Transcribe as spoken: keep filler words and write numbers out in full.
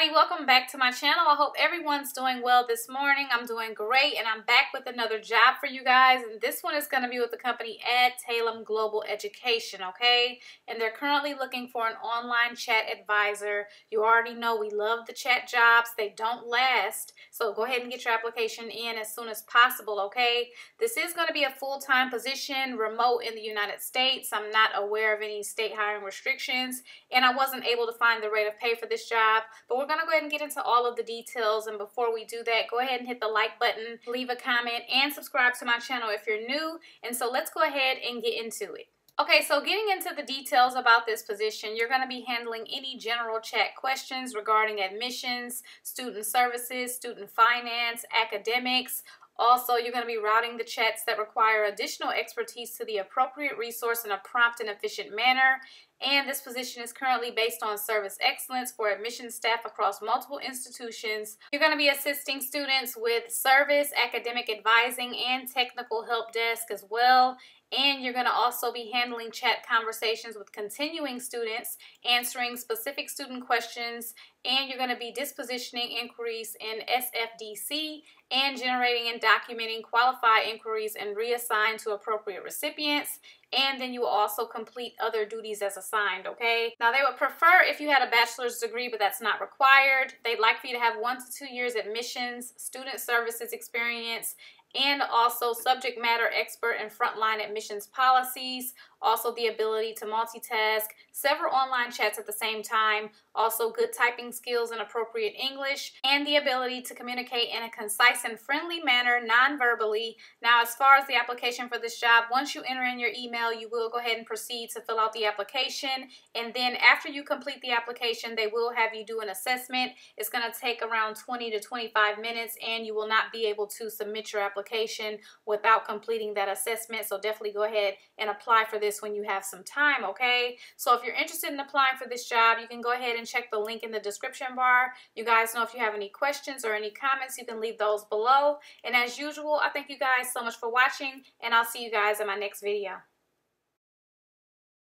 everybody, welcome back to my channel. I hope everyone's doing well this morning. I'm doing great and I'm back with another job for you guys, and this one is going to be with the company Adtalem Global Education, okay? And they're currently looking for an online chat advisor. You already know we love the chat jobs. They don't last, so go ahead and get your application in as soon as possible, okay? This is going to be a full-time position, remote in the United States. I'm not aware of any state hiring restrictions, and I wasn't able to find the rate of pay for this job. But we're going to go ahead and get into all of the details, and before we do that, go ahead and hit the like button, leave a comment, and subscribe to my channel if you're new. And so let's go ahead and get into it. Okay, so getting into the details about this position, you're going to be handling any general chat questions regarding admissions, student services, student finance, academics. Also, you're going to be routing the chats that require additional expertise to the appropriate resource in a prompt and efficient manner. And this position is currently based on service excellence for admissions staff across multiple institutions. You're going to be assisting students with service, academic advising, and technical help desk as well. And you're going to also be handling chat conversations with continuing students, answering specific student questions, and you're going to be dispositioning inquiries in S F D C and generating and documenting qualified inquiries and reassign to appropriate recipients. And then you will also complete other duties as assigned, okay? Now, they would prefer if you had a bachelor's degree, but that's not required. They'd like for you to have one to two years admissions, student services experience, and also subject matter expert in frontline admissions policies, also the ability to multitask, several online chats at the same time, also good typing skills and appropriate English, and the ability to communicate in a concise and friendly manner non-verbally. Now, as far as the application for this job, once you enter in your email, you will go ahead and proceed to fill out the application, and then after you complete the application, they will have you do an assessment. It's going to take around twenty to twenty-five minutes, and you will not be able to submit your application without completing that assessment, so definitely go ahead and apply for this when you have some time, okay? So if you're interested in applying for this job, you can go ahead and check the link in the description bar. You guys know if you have any questions or any comments, you can leave those below. And as usual, I thank you guys so much for watching, and I'll see you guys in my next video.